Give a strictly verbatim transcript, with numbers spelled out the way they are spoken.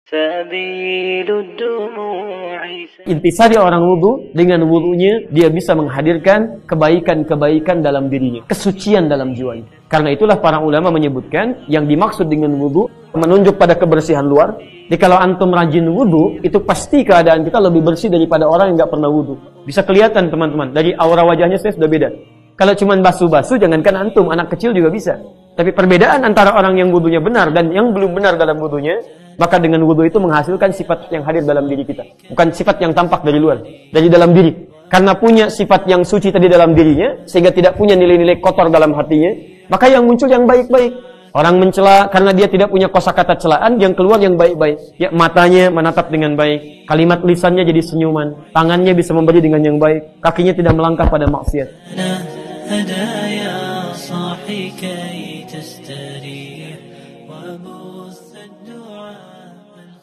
Intisari orang wudu, dengan wudunya dia bisa menghadirkan kebaikan-kebaikan dalam dirinya, kesucian dalam jiwanya. Karena itulah para ulama menyebutkan yang dimaksud dengan wudu menunjuk pada kebersihan luar. Jadi kalau antum rajin wudu, itu pasti keadaan kita lebih bersih daripada orang yang nggak pernah wudu. Bisa kelihatan teman-teman, dari aura wajahnya saya sudah beda. Kalau cuma basuh-basuh, jangankan antum, anak kecil juga bisa. Tapi perbedaan antara orang yang wudunya benar dan yang belum benar dalam wudunya, maka dengan wudu itu menghasilkan sifat yang hadir dalam diri kita. Bukan sifat yang tampak dari luar, dari dalam diri. Karena punya sifat yang suci tadi dalam dirinya, sehingga tidak punya nilai-nilai kotor dalam hatinya, maka yang muncul yang baik-baik. Orang mencela karena dia tidak punya kosakata celaan, yang keluar yang baik-baik. Ya, matanya menatap dengan baik, kalimat lisannya jadi senyuman, tangannya bisa memberi dengan yang baik, kakinya tidak melangkah pada maksiat.